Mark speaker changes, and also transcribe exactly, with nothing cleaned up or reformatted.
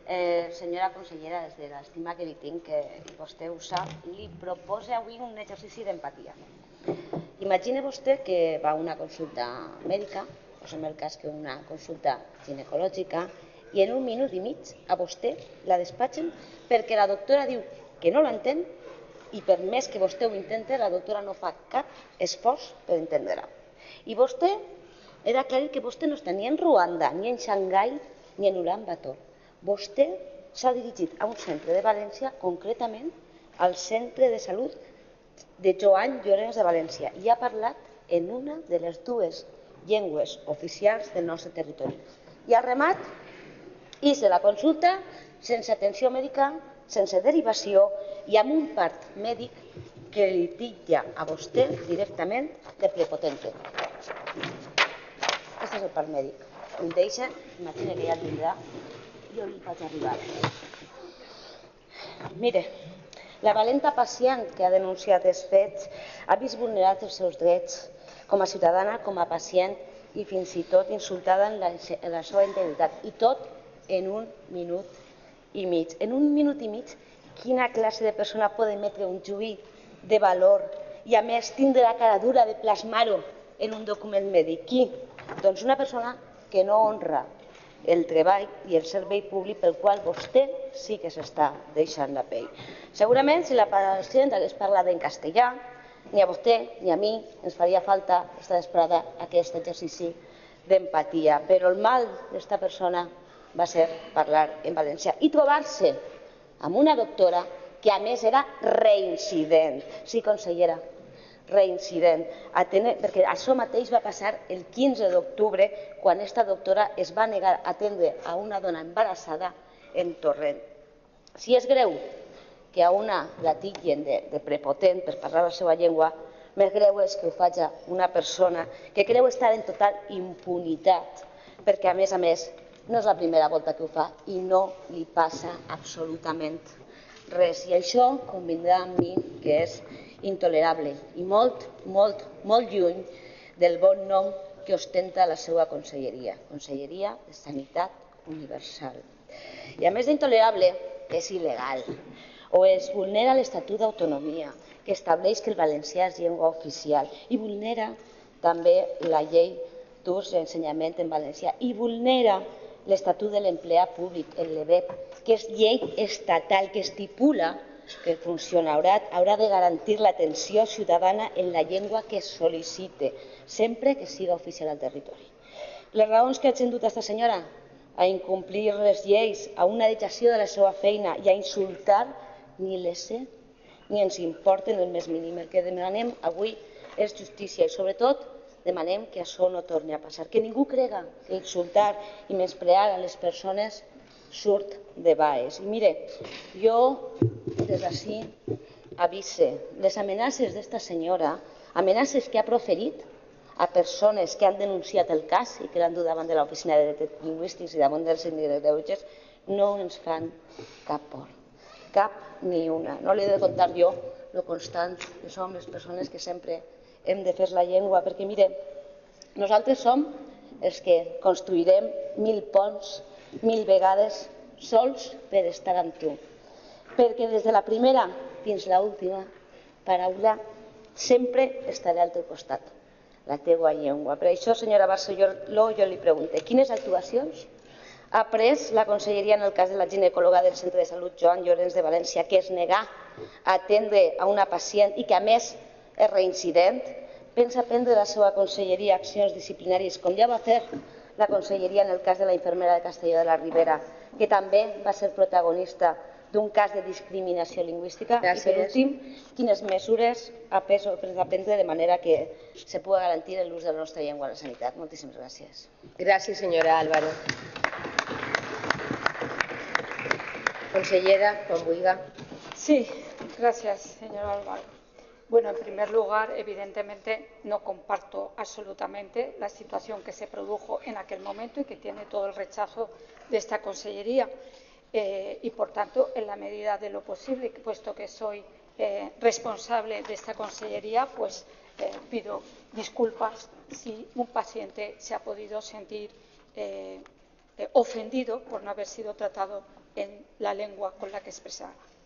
Speaker 1: Eh, senyora consellera, des de l'estima que li tinc, que vostè ho sap, li proposa avui un exercici d'empatia. Imagina vostè que va a una consulta mèdica, posem el cas que una consulta ginecològica, i en un minut i mig a vostè la despatxen perquè la doctora diu que no l'entén i per més que vostè ho intenta, la doctora no fa cap esforç per entendre-la. I vostè, he d'aclarir que vostè no està ni en Ruanda, ni en Xangai, ni en Ulan Bator. Vostè s'ha dirigit a un centre de València, concretament al centre de salut de Joan Llorens de València, i ha parlat en una de les dues llengües oficials del nostre territori. I al remat, hice la consulta sense atenció mèdica, sense derivació i amb un part mèdic que li titlla a vostè directament de prepotente. Aquest és el part mèdic. Em deixa, imagina que ja el tindrà, jo li faig arribar. Mire, la valenta pacient que ha denunciat els fets ha vist vulnerats els seus drets com a ciutadana, com a pacient i fins i tot insultada en la, en la seva integritat. I tot en un minut i mig. En un minut i mig, quina classe de persona pot emetre un juí de valor i a més tindre la cara dura de plasmar-ho en un document mèdic? Qui? Doncs una persona que no honra el treball i el servei públic pel qual vostè sí que s'està deixant la pell. Segurament si la pacient hagués parlat en castellà, ni a vostè ni a mi ens faria falta estar esperada aquest exercici d'empatia, però el mal d'esta persona va ser parlar en valencià i trobar-se amb una doctora que a més era reincident. Sí, consellera, reincident, perquè això mateix va passar el quinze d'octubre quan aquesta doctora es va negar a atendre a una dona embarassada en Torrent. Si és greu que a una la titllen de prepotent per parlar la seva llengua, més greu és que ho faci una persona que creu estar en total impunitat, perquè a més a més no és la primera volta que ho fa i no li passa absolutament res. I això convindrà amb mi que és intolerable i molt, molt, molt lluny del bon nom que ostenta la seva conselleria, Conselleria de Sanitat Universal. I a més d'intolerable, és il·legal o es vulnera l'Estatut d'Autonomia, que estableix que el valencià és llengua oficial i vulnera també la llei d'ús i ensenyament en valencià i vulnera l'Estatut de l'Empleat Públic, el LEBEP, que és llei estatal que estipula que el funcionariat haurà de garantir l'atenció ciutadana en la llengua que es sol·licite, sempre que siga oficial al territori. Les raons que hagin dut aquesta senyora a incomplir les lleis, a una deixació de la seva feina i a insultar, ni les sé ni ens importen el més mínim. El que demanem avui és justícia i sobretot demanem que això no torni a passar, que ningú crega que insultar i menysprear a les persones surt de baix. I mire, jo des d'ací avise les amenaces d'esta senyora, amenaces que ha proferit a persones que han denunciat el cas i que l'han dut davant de l'Oficina de Drets Lingüístics i davant del Síndic de Greuges, no ens fan cap por, cap ni una. No li he de contar jo lo constant que som les persones que sempre hem defès la llengua, perquè mire, nosaltres som els que construirem mil ponts, mil vegades sols per estar amb tu, perquè des de la primera fins a l'última paraula sempre estaré al teu costat, la teua llengua. Per això, senyora Barceló, jo li pregunto, quines actuacions ha pres la conselleria en el cas de la ginecòloga del Centre de Salut Joan Llorens de València, que es negà a atendre a una pacient i que a més és reincident? Pensa prendre la seva conselleria accions disciplinàries, com ja va fer la conselleria en el cas de la infermera de Castelló de la Ribera, que també va ser protagonista d'un cas de discriminació lingüística? I per últim, quines mesures ha pres a prendre de manera que se pugui garantir l'ús de la nostra llengua a la sanitat? Moltíssimes gràcies.
Speaker 2: Gràcies, senyora Álvaro. Consellera, quan vulgui.
Speaker 3: Sí, gracias, señora Álvaro. Bueno, en primer lugar, evidentemente no comparto absolutamente la situación que se produjo en aquel momento y que tiene todo el rechazo de esta consellería. Eh, y, por tanto, en la medida de lo posible, puesto que soy eh, responsable de esta consellería, pues eh, pido disculpas si un paciente se ha podido sentir eh, eh, ofendido por no haber sido tratado en la lengua con la que expresaba.